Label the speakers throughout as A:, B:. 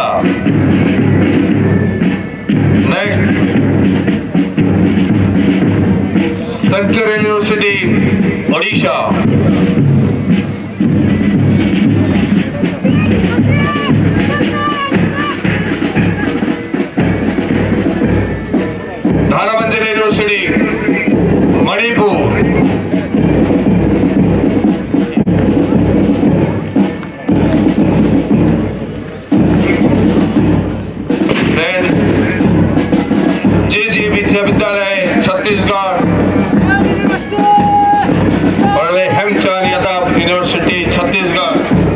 A: Odisha. Next Century University Odisha. Dharamandir University Manipur. जी विश्वविद्यालय छत्तीसगढ़। पढ़ले Hemchand Yadav University Chhattisgarh.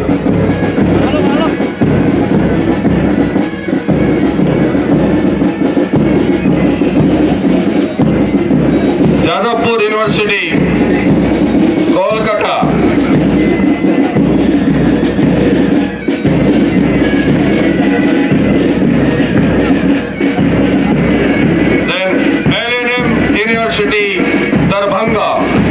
A: Jadavpur University Kolkata. LNM University Darbhanga.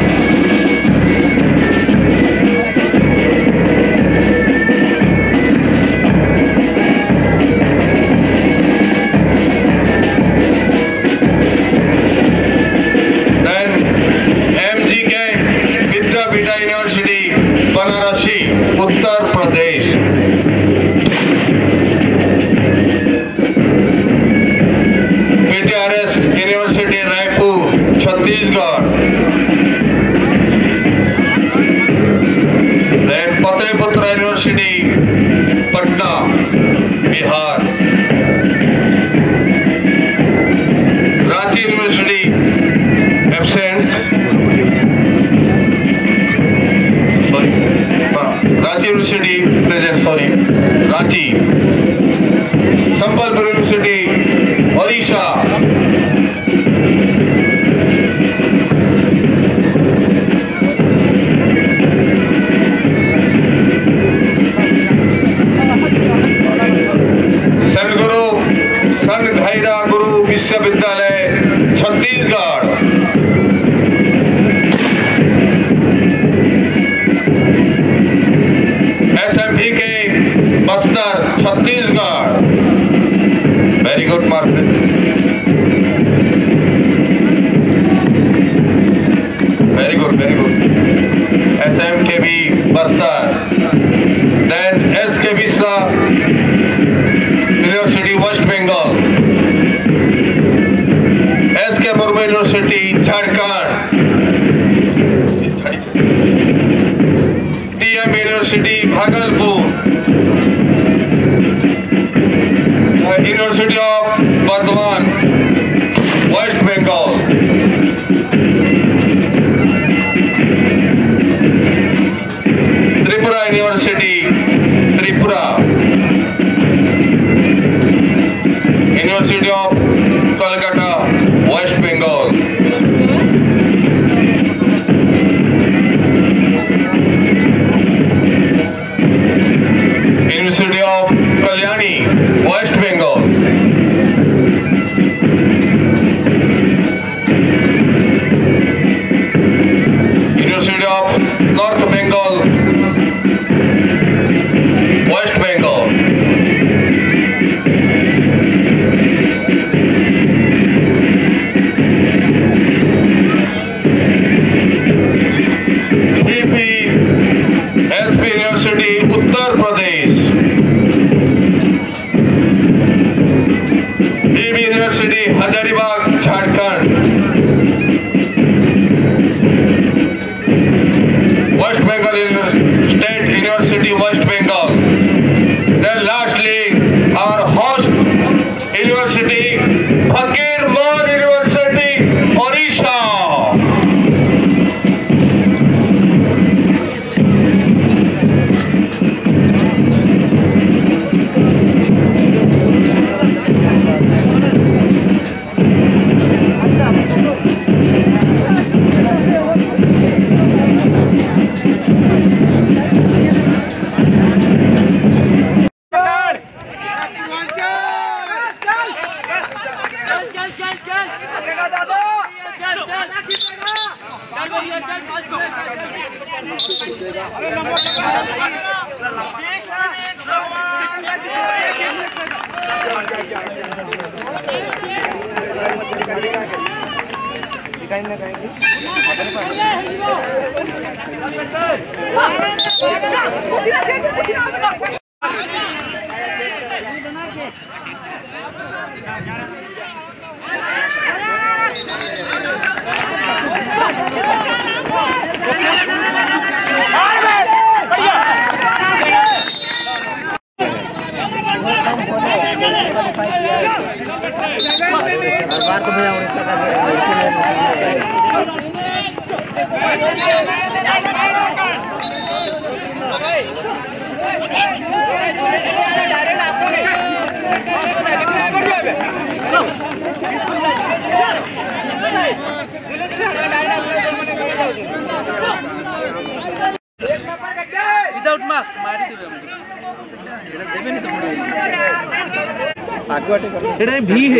A: Banarasi Uttar Pradesh. PTRS University Raipur Chhattisgarh. Patliputra University Patna Bihar. Ranchi University absents. Ranchi University present sorry Ranchi. Sambalpur University Odisha. Sadguru Sant Dhairya Guru Vishwavidyalaya Chhattisgarh. SMV K Bastar Chhattisgarh. Very good market. Very good SM K भी Bastar. Then SK Mishra University West Bengal. SK Murmu University Jharkhand. DM University Bhagalpur. University of Bardhaman West Bengal. Tripura University Tripura. University of Kolkata West Bengal. University of Kalyani West Bengal. University of North Bengal West Bengal. SP University Uttar Pradesh. University Hazaribagh Jharkhand. West Bengal State University West Bengal. Then lastly our host University Fakir Mohan University Odisha.
B: अरे number without mask मारी देबे हमके भी है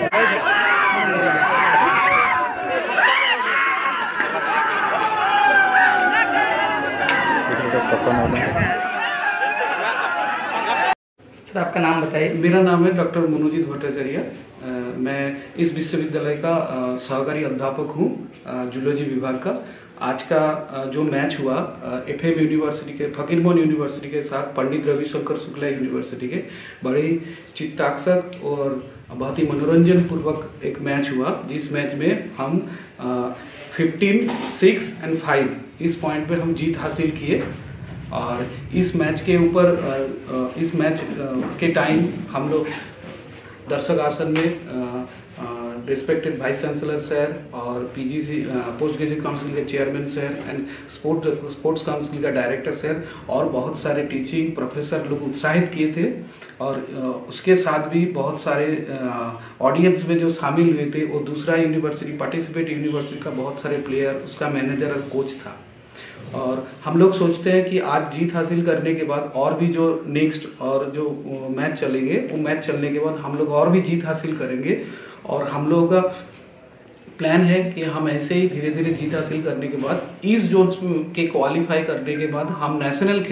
C: sir आपका नाम बताइए।
D: मेरा नाम है डॉक्टर मनोजीत भट्टाचार्य। मैं इस विश्वविद्यालय का सहकारी अध्यापक हूँ जूलॉजी विभाग का। आज का जो मैच हुआ FM यूनिवर्सिटी के फकीरमोहन यूनिवर्सिटी के साथ पंडित रविशंकर शुक्ला यूनिवर्सिटी के, बड़े चित्ताकर्षक और बहुत ही मनोरंजन पूर्वक एक मैच हुआ, जिस मैच में हम 15, 6 और 5 इस पॉइंट पे हम जीत हासिल किए। और इस मैच के ऊपर इस मैच के टाइम हम लोग दर्शक आसन में रिस्पेक्टेड वाइस चांसलर सर और PGC पोस्ट ग्रेजुएट काउंसिल के chairman sir and sports council का डायरेक्टर सर और बहुत सारे टीचिंग प्रोफेसर लोग उत्साहित किए थे। और उसके साथ भी बहुत सारे ऑडियंस में जो शामिल हुए थे वो दूसरा यूनिवर्सिटी पार्टिसिपेट यूनिवर्सिटी का बहुत सारे प्लेयर, उसका मैनेजर और कोच था। और हम लोग सोचते हैं कि आज जीत हासिल करने के बाद और भी जो नेक्स्ट और जो मैच चलेंगे, वो मैच चलने के बाद हम लोग और भी जीत हासिल करेंगे। और हम लोगों का प्लान है कि हम ऐसे ही धीरे धीरे जीत हासिल करने के बाद इस जोन के क्वालिफाई करने के बाद हम नेशनल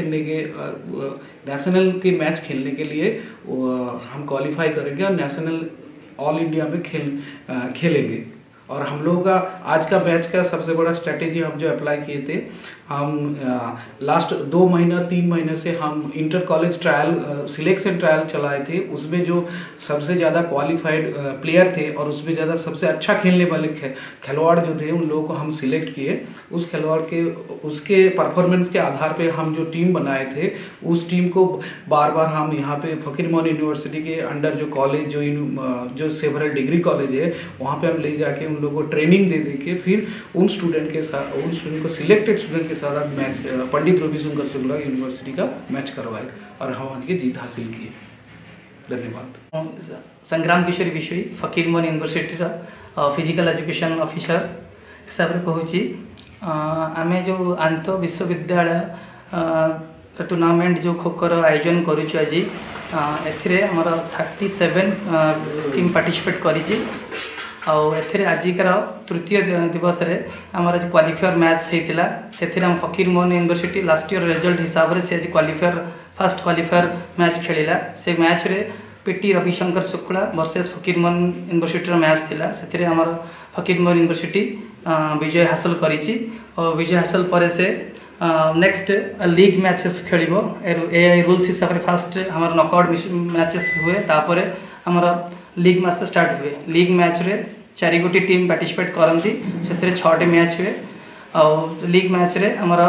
D: के मैच खेलने के लिए हम क्वालिफाई करेंगे और नेशनल ऑल इंडिया में खेलेंगे। और हम लोगों का आज का मैच का सबसे बड़ा स्ट्रैटेजी हम जो अप्लाई किए थे, हम लास्ट 2 महीना 3 महीने से हम inter college trial selection trial चलाए थे। उसमें जो सबसे ज़्यादा क्वालिफाइड प्लेयर थे और उसमें ज़्यादा सबसे अच्छा खेलने वाले खिलवाड़ जो थे, उन लोगों को हम सिलेक्ट किए। उस खिलवाड़ के उसके परफॉर्मेंस के आधार पे हम जो टीम बनाए थे, उस टीम को बार बार हम यहाँ पे फकीरमोहन यूनिवर्सिटी के अंडर जो कॉलेज जो सेवरल डिग्री कॉलेज है, वहाँ पे हम ले जाके उन लोगों को ट्रेनिंग दे के फिर उन स्टूडेंट को सिलेक्टेड स्टूडेंट के साथ मैच पंडित रविशंकर शुक्ला यूनिवर्सिटी का मैच करवाए और हम उनकी जीत हासिल किए। धन्यवाद।
C: Sangram Kishori Vishwi Fakirmohan university physical education officer हिसाब से कहूँ, आम जो आंत विश्वविद्यालय टूर्नामेंट जो खो खोर आयोजन करुचु आज एमर 37 टीम पार्टिसिपेट करी। आजिकार तृतीय दिवस रे आमर क्वालिफायर मैच होता से Fakirmohan university last year result हिसाब से आज फर्स्ट क्वालिफायर मैच खेलिला। से मैच रे PT Ravishankar Shukla versus Fakirmohan university match थिला। से आमर फकीरमोहन यूनिवर्सिटी विजय हासिल करी। और विजय हासिल पर से नेक्स्ट लीग मैचेस खेलिबो। ए रूल्स हिसाब से फर्स्ट हमार नॉकआउट मैचेस हुए, तापर हमार लीग मैच स्टार्ट हुए। लीग मैच रे 4 गोटी टीम पार्टिसिपेट करती, से 6टी मैच हुए। और लीग मैच रे हमारा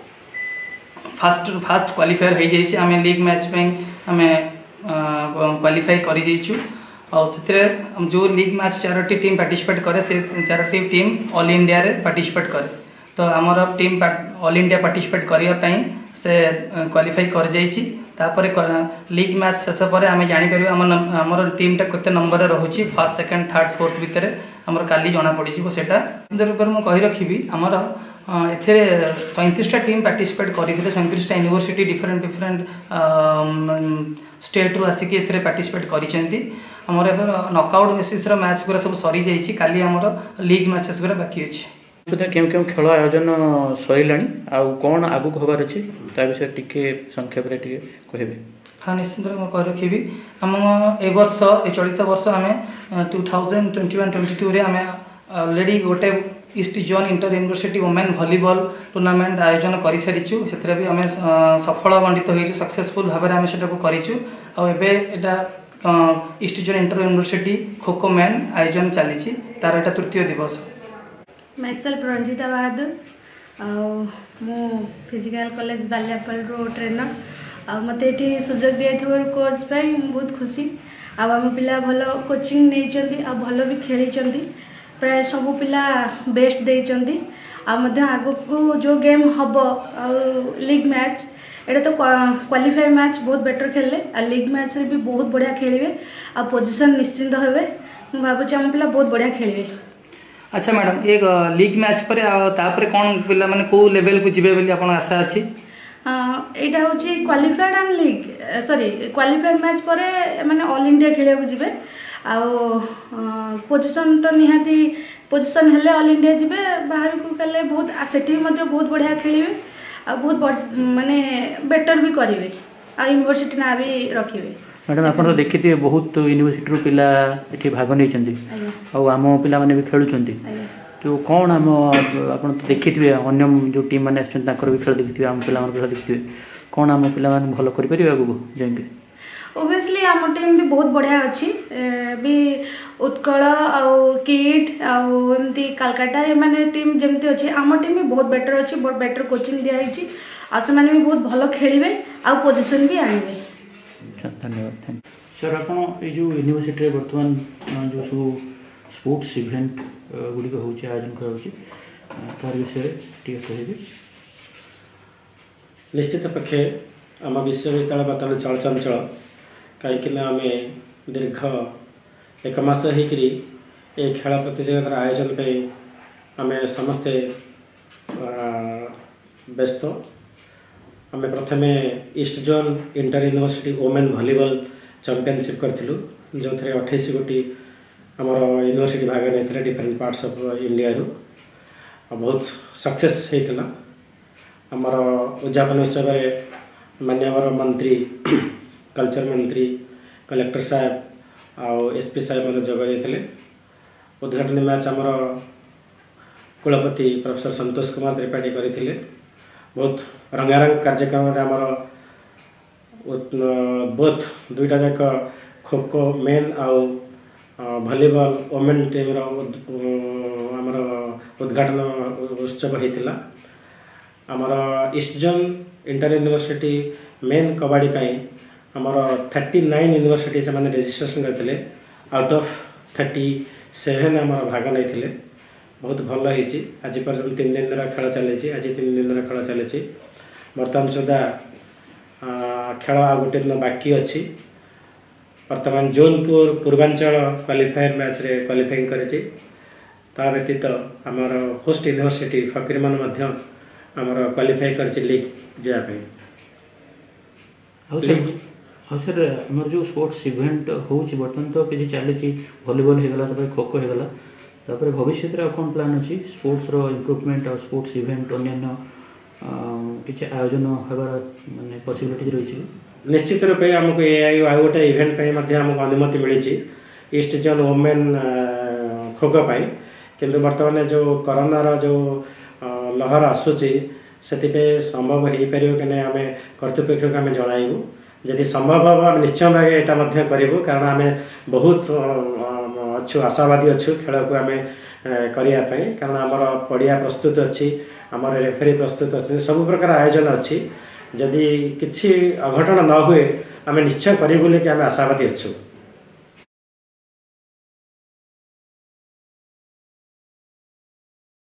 C: फास्ट क्वालिफायर हो जाइए। आम लीग मैच आम क्वालिफाई कर और से जो लीग मैच 4टी टीम पार्टिसिपेट करे, से 4टी टीम ऑल इंडिया रे पार्टिसिपेट करे। तो आमर टीम ऑल इंडिया पार्टिसिपेट करने से क्वालिफाई कर जाइए। तापर लीग मैच शेष पर आम जापर आमर टीमटा केते नंबर रोचे फर्स्ट सेकेंड थर्ड फोर्थ भितर आमर काली जना पड़ सेटा रूप में कही रखी। आमर ए 37टा टीम पार्टिसिपेट करते, 37टा यूनिवर्सिटी डिफरेंट स्टेट रू आसिक ए पार्टिसिपेट कर। आमर नॉकआउट बेसिस मैच गुरा सब सरी जाइए। काली आमर लीग मैचेस गुरा बाकी अच्छे।
B: क्यों क्यों खेल आयोजन सर कौन आगुक हबार अच्छी विषय टी संक्षेप कहे।
C: हाँ निश्चित मैं कह रखी आम ए वर्ष ए चलित वर्ष आम 2021-22 आम ऑलरेडी गोटे east zone inter university women volleyball tournament आयोजन कर सारीचु से भी आम सफल मंडित हो सक्सेसफुल भाव में आम से आटा east zone inter university kho kho man आयोजन चली तार एटा तृतीय दिवस।
E: माइसेल्फ रंजिता बहादुर मु फिजिकल कॉलेज बालियापाल रो ट्रेनर मत ये सुजोग दिया कोच बहुत खुशी आम पिला भल कोचिंग नहीं भल भी खेली प्राय सब पिला बेस्ट देइचंदी आगु को जो गेम हम लीग मैच एटा तो क्वालिफाई मैच बहुत बेटर खेले लीग मैच रे भी बहुत बढ़िया खेलिए आ पोजीशन निश्चिंत हेबे मु भाबुची आम पिला बहुत बढ़िया खेलिए।
C: अच्छा मैडम एक लीग मैच पर तापर कौन पिला माने को लेवल को जिबे बोली आपन आशा अछि?
E: एटा होची qualified and league sorry qualified match पर माने ऑल इंडिया खेलिया को जिबे आ पोजीशन तो निहाती पोजीशन हेले ऑल इंडिया जिबे बाहर को कले बहुत सेठी मध्ये बहुत बढ़िया खेलिबे आ बहुत माने बेटर भी करिवे आ यूनिवर्सिटी ना भी रखिवे।
B: मैडम आप देखिए बहुत यूनिवर्सिटी पिला ये भाग नहीं आम पिला माने भी खेलुंट तो कौन आम आप देखिए अन्य जो टीम मैंने भी खेल देखिए आम पिला खेल देखिए कौन आम पिला भल कर आगू जाएंगे?
E: ओबियसली आम टीम भी बहुत बढ़िया अच्छी भी उत्कल किट आमती कालकाटा ये माने टीम जमती अच्छी आम टीम भी बहुत बेटर अच्छी बहुत बेटर कोचिंग दिखाई से भी बहुत भल खेलें आ पोजिशन भी आने।
B: धन्यवाद थैंक यू सर। आप जो यूनिवर्सिटी बर्तमान जो सब स्पोर्ट्स इवेंट गुड़िक हो आयोजन कर विषय कहे?
F: निश्चित पक्षे आम विश्वविद्यालय बर्तमान चलचंचल कहीं आम दीर्घ एक मास होकरी ये खेल प्रतियोगितार आयोजन पे आम समस्ते व्यस्त आम प्रथम east zone inter university women volleyball championship करूँ जो थे 28 गोटी आमर यूनिवर्सिटी भाग नहीं डिफरेंट पार्ट्स ऑफ इंडिया रू बहुत सक्सेस होता आमर उद्यापन उत्सव माननीय मंत्री कल्चर मंत्री कलेक्टर साहब आउ एसपी साहब मैंने जोगदे उद्घाटन मैच आमर कुलपति प्रोफेसर संतोष कुमार त्रिपाठी करते बहुत रंगारंग कार्यक्रम आमर बोथ दुईटा जाक खो खो मेन आउ भलीबॉल वुमेन टीम आमर उद्घाटन उत्सव होता आमर east zone inter university men kabaddi आमर 39 यूनिवर्सिटी से मैंने रजिस्ट्रेशन करते आउट ऑफ 37 आमर भाग नहीं बहुत भल होती आज पर्यटन 3 दिन खेल चली आज 3 दिन खेल चली बर्तमान सुधा खेल आ गोटे दिन बाकी अच्छी बर्तमान जोनपुर पूर्वांचल क्वालिफायर मैच रे क्वालिफाइंग करेछि ता व्यतीत आमर होस्ट यूनिवर्सिटी फकीरमोहन मध्य आमर क्वालिफाई कर लीग जाए।
B: हाँ सर आमर जो स्पोर्ट्स इवेंट हो बर्तमान तो किसी चली वॉलीबॉल होगला खो खो होगला भविष्य में कौन प्लान अच्छी स्पोर्ट्स रो इम्प्रूवमेंट और स्पोर्ट्स इवेंट अन्य किसी आयोजन होबार माने पॉसिबिलिटीज रही?
F: निश्चित रूप से आमको ये गोटे इवेंट आमको अनुमति मिली east zone women kho kho किंतु बर्तमान जो कोरोनार जो लहर आसूची से संभव हो पार कि नहीं आम कर्तृपक्ष को आम जनइबू जदि संभव हम आम निश्चय भाव यहाँ करूँ कारण आम बहुत अच्छु आशावादी अच्छु खेल को आम करने कारण आमर पड़िया प्रस्तुत अच्छी आमर रेफरी प्रस्तुत अच्छे सब प्रकार आयोजन अच्छी जदि किसी अघटन न हुए आम निश्चय करूँ बोलिक आम आशावादी अच्छु।